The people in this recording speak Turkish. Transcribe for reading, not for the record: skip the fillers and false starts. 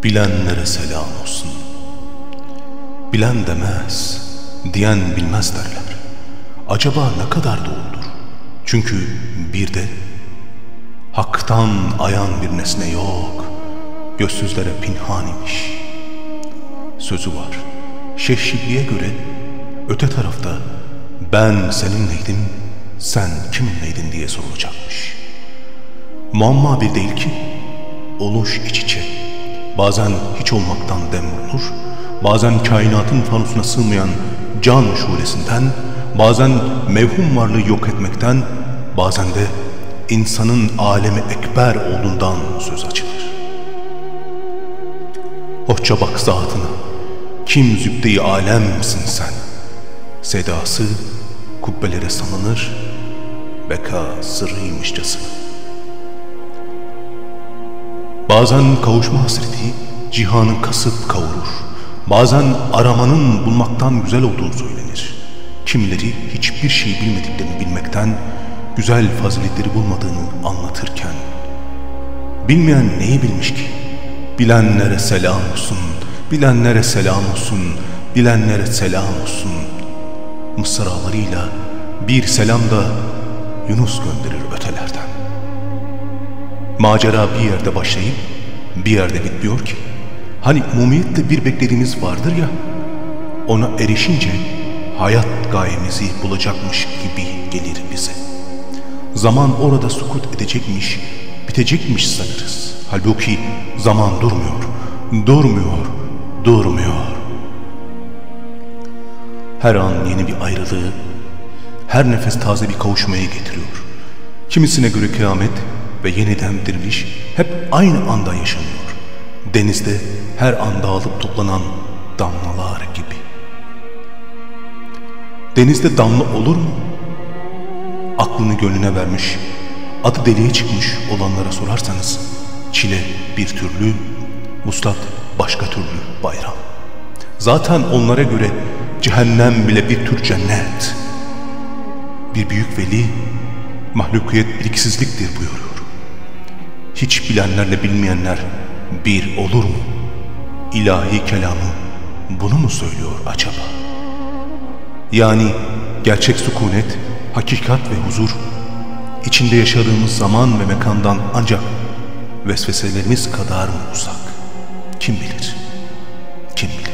Bilenlere selam olsun. Bilen demez, diyen bilmez derler. Acaba ne kadar doğrudur? Çünkü bir de haktan ayan bir nesne yok, gözsüzlere pinhan imiş. Sözü var, Şeyh Şibli'ye göre öte tarafta ben seninleydim, sen kiminleydin diye sorulacakmış. Muamma bir değil ki, oluş iç içe. Bazen hiç olmaktan dem vurulur, bazen kainatın fanusuna sığmayan can şulesinden, bazen mevhum varlığı yok etmekten, bazen de insanın alemi ekber olduğundan söz açılır. Hoşça bak zatına, kim zübde-i alemsin sen. Sedası kubbelere salınır, beka sırrıymışçasına. Bazen kavuşma hasreti cihanı kasıp kavurur. Bazen aramanın bulmaktan güzel olduğu söylenir. Kimileri hiçbir şey bilmediklerini bilmekten, güzel faziletleri bulmadığını anlatırken, bilmeyen neyi bilmiş ki? Bilenlere selam olsun, bilenlere selam olsun, bilenlere selam olsun mısralarıyla bir selam da Yunus gönderir ötelerden. Macera bir yerde başlayıp bir yerde bitmiyor ki. Hani umumiyette bir beklediğimiz vardır ya, ona erişince hayat gayemizi bulacakmış gibi gelir bize. Zaman orada sukut edecekmiş, bitecekmiş sanırız. Halbuki zaman durmuyor, durmuyor, durmuyor. Her an yeni bir ayrılığı, her nefes taze bir kavuşmaya getiriyor. Kimisine göre kıyamet ve yeniden diriliş hep aynı anda yaşanıyor. Denizde her an dağılıp toplanan damlalar gibi. Denizde damla olur mu? Aklını gönlüne vermiş, adı deliğe çıkmış olanlara sorarsanız, çile bir türlü, vuslat başka türlü bayram. Zaten onlara göre cehennem bile bir tür cennet. Bir büyük veli, mahlukiyet biliksizliktir buyuruyor. Hiç bilenlerle bilmeyenler bir olur mu? İlahi kelamı bunu mu söylüyor acaba? Yani gerçek sükunet, hakikat ve huzur, içinde yaşadığımız zaman ve mekandan ancak vesveselerimiz kadar mı uzak? Kim bilir? Kim bilir?